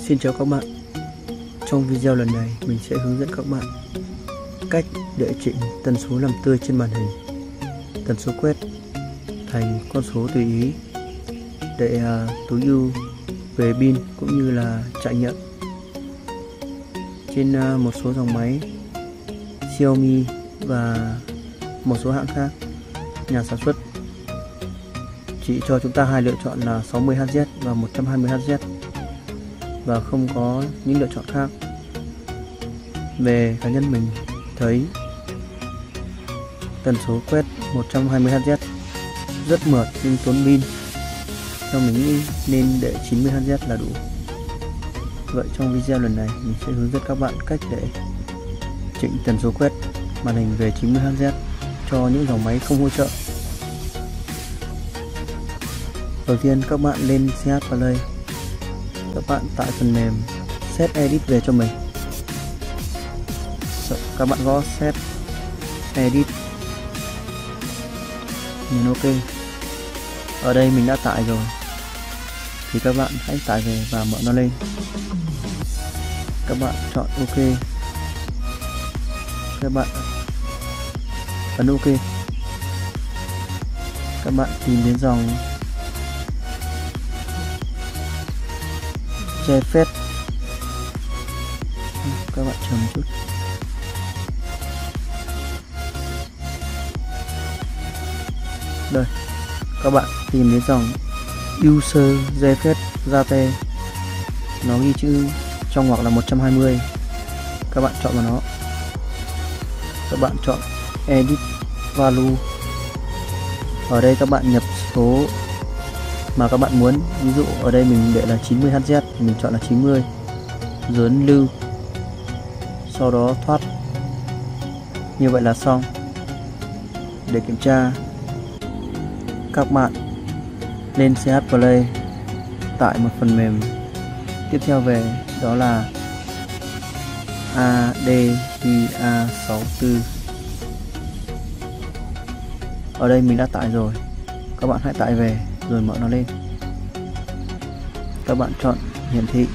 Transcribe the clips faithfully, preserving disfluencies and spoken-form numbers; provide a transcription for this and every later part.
Xin chào các bạn. Trong video lần này mình sẽ hướng dẫn các bạn cách để chỉnh tần số làm tươi trên màn hình, tần số quét thành con số tùy ý để uh, tối ưu về pin cũng như là trải nghiệm. Trên uh, một số dòng máy Xiaomi và một số hãng khác, nhà sản xuất chỉ cho chúng ta hai lựa chọn là sáu mươi héc và một trăm hai mươi héc và không có những lựa chọn khác. Về cá nhân mình thấy tần số quét một trăm hai mươi héc rất mượt nhưng tốn pin, theo mình nghĩ nên để chín mươi héc là đủ. Vậy trong video lần này mình sẽ hướng dẫn các bạn cách để chỉnh tần số quét màn hình về chín mươi héc cho những dòng máy không hỗ trợ. Đầu tiên các bạn lên xê hát Play, các bạn tải phần mềm Set Edit về cho mình. Các bạn gõ Set Edit, nhấn OK. Ở đây mình đã tải rồi thì các bạn hãy tải về và mở nó lên. Các bạn chọn OK, các bạn ấn OK. Các bạn tìm đến dòng che phép, các bạn chờ một chút. Đây, các bạn tìm đến dòng User Zefet Zate, nó ghi chữ trong ngoặc là một trăm hai mươi. Các bạn chọn vào nó. Các bạn chọn Edit Value. Ở đây các bạn nhập số mà các bạn muốn, ví dụ ở đây mình để là chín mươi héc thì mình chọn là chín mươi, rồi ấn lưu, sau đó thoát. Như vậy là xong. Để kiểm tra, các bạn lên xê hát Play, tải một phần mềm tiếp theo về, đó là a đê i a sáu tư. Ở đây mình đã tải rồi, các bạn hãy tải về rồi mở nó lên. Các bạn chọn hiển thị.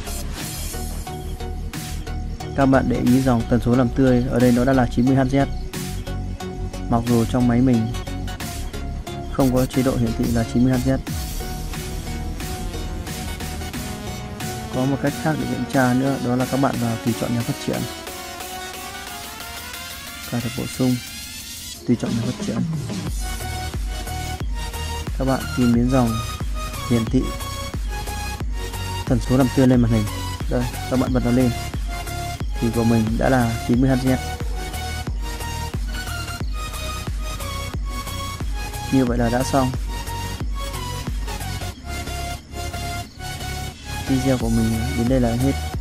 Các bạn để ý dòng tần số làm tươi ở đây nó đã là chín mươi héc. Mặc dù trong máy mình không có chế độ hiển thị là chín mươi héc. Có một cách khác để kiểm tra nữa, đó là các bạn vào tùy chọn nhà phát triển, cài đặt bổ sung, tùy chọn nhà phát triển. Các bạn tìm đến dòng hiển thị tần số làm tươi lên màn hình. Đây, các bạn bật nó lên thì của mình đã là chín mươi héc. Như vậy là đã xong. Video của mình đến đây là hết.